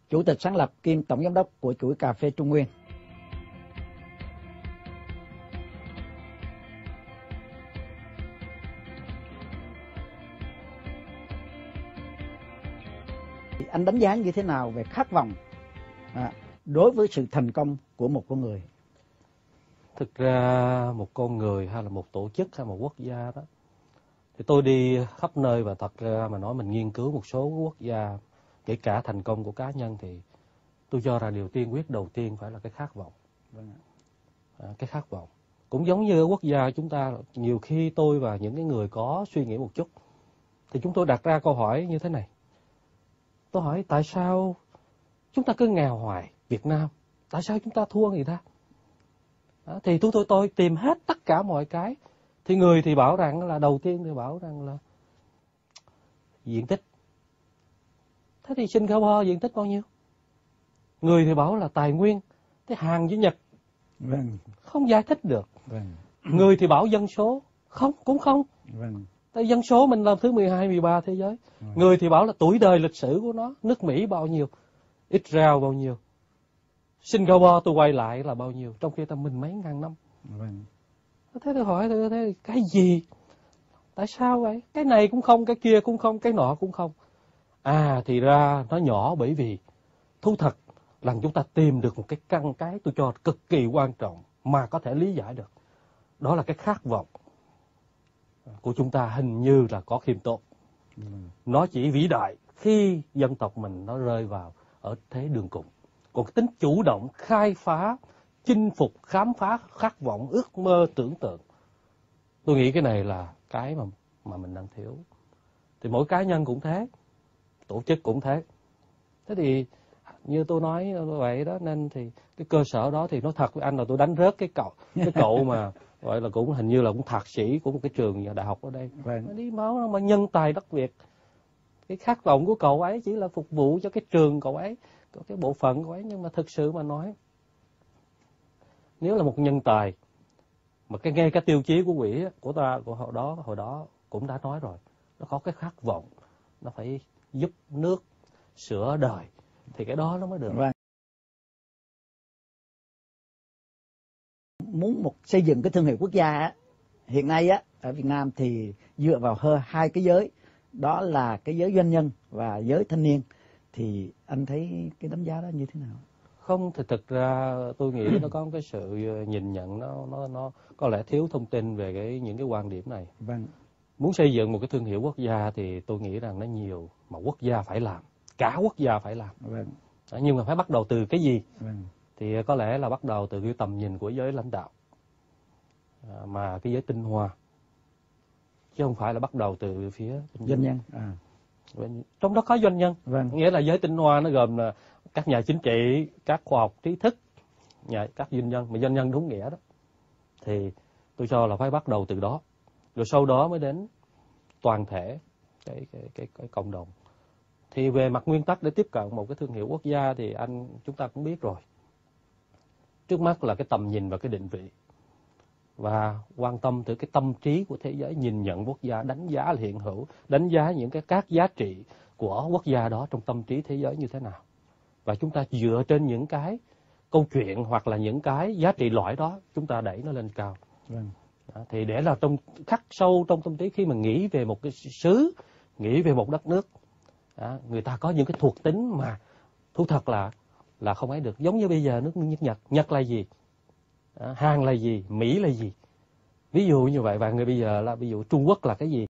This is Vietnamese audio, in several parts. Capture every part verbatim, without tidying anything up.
Chủ tịch sáng lập kiêm Tổng Giám đốc của chuỗi cà phê Trung Nguyên. Anh đánh giá như thế nào về khát vọng à, đối với sự thành công của một con người? Thực ra một con người hay là một tổ chức hay một quốc gia đó, thì tôi đi khắp nơi và thật ra mà nói mình nghiên cứu một số quốc gia, kể cả thành công của cá nhân, thì tôi cho rằng điều tiên quyết đầu tiên phải là cái khát vọng. À, cái khát vọng. Cũng giống như ở quốc gia chúng ta, nhiều khi tôi và những cái người có suy nghĩ một chút, thì chúng tôi đặt ra câu hỏi như thế này. Tôi hỏi tại sao chúng ta cứ nghèo hoài Việt Nam? Tại sao chúng ta thua người ta? Đó, thì tôi, tôi tôi tìm hết tất cả mọi cái. Thì người thì bảo rằng là đầu tiên thì bảo rằng là diện tích. Thế thì Singapore diện tích bao nhiêu? Người thì bảo là tài nguyên. Thế Hàn với Nhật Vâng. không giải thích được. Vâng. Người thì bảo dân số. Không, cũng không. Vâng. Tại dân số mình là thứ mười hai, mười ba thế giới. Vâng. Người thì bảo là tuổi đời lịch sử của nó. Nước Mỹ bao nhiêu? Israel bao nhiêu? Singapore tôi quay lại là bao nhiêu? Trong khi ta mình mấy ngàn năm. Vâng. Thế tôi hỏi thế, thế cái gì? Tại sao vậy? Cái này cũng không, cái kia cũng không, cái nọ cũng không. À thì ra nó nhỏ bởi vì thú thật là chúng ta tìm được một cái căn cái tôi cho cực kỳ quan trọng mà có thể lý giải được. Đó là cái khát vọng của chúng ta hình như là có khiêm tốn. Ừ. Nó chỉ vĩ đại khi dân tộc mình nó rơi vào ở thế đường cùng. Còn cái tính chủ động, khai phá, chinh phục, khám phá, khát vọng, ước mơ, tưởng tượng, tôi nghĩ cái này là cái mà, mà mình đang thiếu. Thì mỗi cá nhân cũng thế, tổ chức cũng thế. Thế thì như tôi nói vậy đó, nên thì cái cơ sở đó thì nói thật với anh là tôi đánh rớt cái cậu cái cậu mà gọi là cũng hình như là cũng thạc sĩ của một cái trường đại học ở đây. Vâng. Đi máu mà nhân tài đất Việt. Cái khát vọng của cậu ấy chỉ là phục vụ cho cái trường cậu ấy, cái bộ phận cậu ấy, nhưng mà thực sự mà nói, nếu là một nhân tài mà cái ngay cái tiêu chí của quỹ của ta của hồi đó hồi đó cũng đã nói rồi, nó có cái khát vọng, nó phải giúp nước sửa đời, thì cái đó nó mới được. Vâng. Muốn một xây dựng cái thương hiệu quốc gia á, hiện nay á ở Việt Nam thì dựa vào hơn hai cái giới, đó là cái giới doanh nhân và giới thanh niên, thì anh thấy cái đánh giá đó như thế nào? Không, thì thực ra tôi nghĩ nó có một cái sự nhìn nhận nó nó nó có lẽ thiếu thông tin về cái những cái quan điểm này. Vâng. Muốn xây dựng một cái thương hiệu quốc gia thì tôi nghĩ rằng nó nhiều mà quốc gia phải làm, cả quốc gia phải làm. Vâng. Đó, nhưng mà phải bắt đầu từ cái gì? Vâng. Thì có lẽ là bắt đầu từ cái tầm nhìn của giới lãnh đạo, à, mà cái giới tinh hoa, chứ không phải là bắt đầu từ phía doanh nhân. À. Trong đó có doanh nhân. Vâng. Nghĩa là giới tinh hoa nó gồm là các nhà chính trị, các khoa học trí thức, nhà, các doanh nhân, mà doanh nhân đúng nghĩa đó. Thì tôi cho là phải bắt đầu từ đó, rồi sau đó mới đến toàn thể cái cái cái, cái cộng đồng. Thì về mặt nguyên tắc để tiếp cận một cái thương hiệu quốc gia thì anh chúng ta cũng biết rồi. Trước mắt là cái tầm nhìn và cái định vị, và quan tâm tới cái tâm trí của thế giới, nhìn nhận quốc gia, đánh giá hiện hữu, đánh giá những cái các giá trị của quốc gia đó trong tâm trí thế giới như thế nào. Và chúng ta dựa trên những cái câu chuyện hoặc là những cái giá trị lõi đó, chúng ta đẩy nó lên cao. Vâng. Đó, thì để là trong khắc sâu trong tâm trí, khi mà nghĩ về một cái xứ, nghĩ về một đất nước, đó, người ta có những cái thuộc tính mà thú thật là là không ấy được. Giống như bây giờ nước nước Nhật, Nhật là gì? Đó, Hàn là gì? Mỹ là gì? Ví dụ như vậy. Và người bây giờ là ví dụ Trung Quốc là cái gì?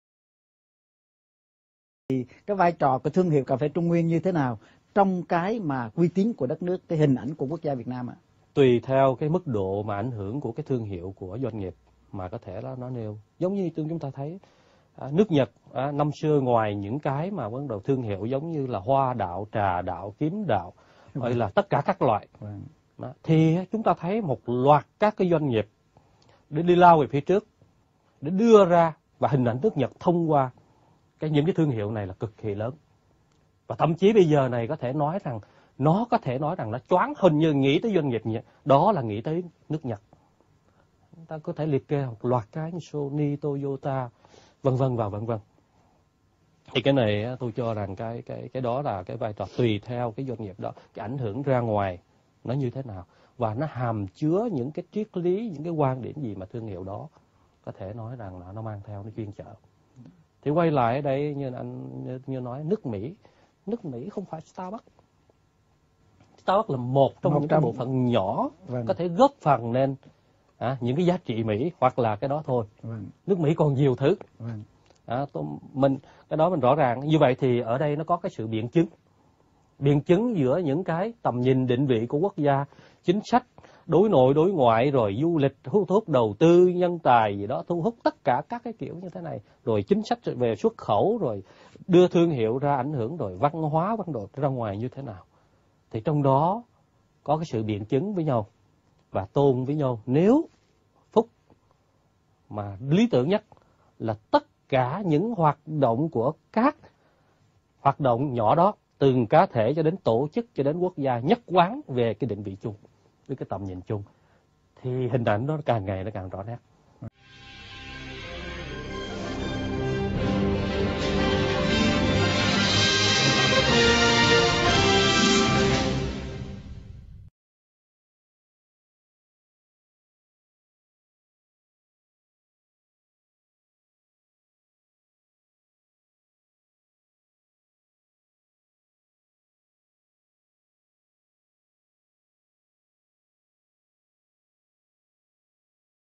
Thì cái vai trò của thương hiệu cà phê Trung Nguyên như thế nào trong cái mà uy tín của đất nước, cái hình ảnh của quốc gia Việt Nam ạ? À? Tùy theo cái mức độ mà ảnh hưởng của cái thương hiệu của doanh nghiệp mà có thể là nó nêu. Giống như chúng ta thấy à, nước Nhật à, năm xưa ngoài những cái mà bắt đầu thương hiệu giống như là hoa đạo, trà đạo, kiếm đạo, gọi là tất cả các loại. Đó, thì chúng ta thấy một loạt các cái doanh nghiệp để đi lao về phía trước, để đưa ra và hình ảnh nước Nhật thông qua cái những cái thương hiệu này là cực kỳ lớn. Và thậm chí bây giờ này có thể nói rằng nó có thể nói rằng nó choáng, hình như nghĩ tới doanh nghiệp Nhật, đó là nghĩ tới nước Nhật. Chúng ta có thể liệt kê một loạt cái như Sony, Toyota, vân vân và vân vân. Thì cái này tôi cho rằng cái cái cái đó là cái vai trò tùy theo cái doanh nghiệp đó, cái ảnh hưởng ra ngoài nó như thế nào, và nó hàm chứa những cái triết lý, những cái quan điểm gì mà thương hiệu đó có thể nói rằng là nó mang theo, nó chuyên chở. Thì quay lại ở đây như anh như, như nói nước Mỹ, nước Mỹ không phải Starbucks. Starbucks là một trong một những trong... cái bộ phận nhỏ vâng. có thể góp phần nên à, những cái giá trị Mỹ hoặc là cái đó thôi. Vâng. Nước Mỹ còn nhiều thứ. Vâng. À, tôi, mình cái đó mình rõ ràng như vậy. Thì ở đây nó có cái sự biện chứng, biện chứng giữa những cái tầm nhìn định vị của quốc gia, chính sách đối nội đối ngoại, rồi du lịch, thu hút đầu tư, nhân tài gì đó, thu hút tất cả các cái kiểu như thế này, rồi chính sách về xuất khẩu, rồi đưa thương hiệu ra ảnh hưởng, rồi văn hóa văn đồ ra ngoài như thế nào. Thì trong đó có cái sự biện chứng với nhau và tôn với nhau. Nếu Phúc mà lý tưởng nhất là tất cả những hoạt động của các hoạt động nhỏ đó, từng cá thể cho đến tổ chức cho đến quốc gia, nhất quán về cái định vị chung với cái tầm nhìn chung, thì hình ảnh đó càng ngày nó càng rõ nét.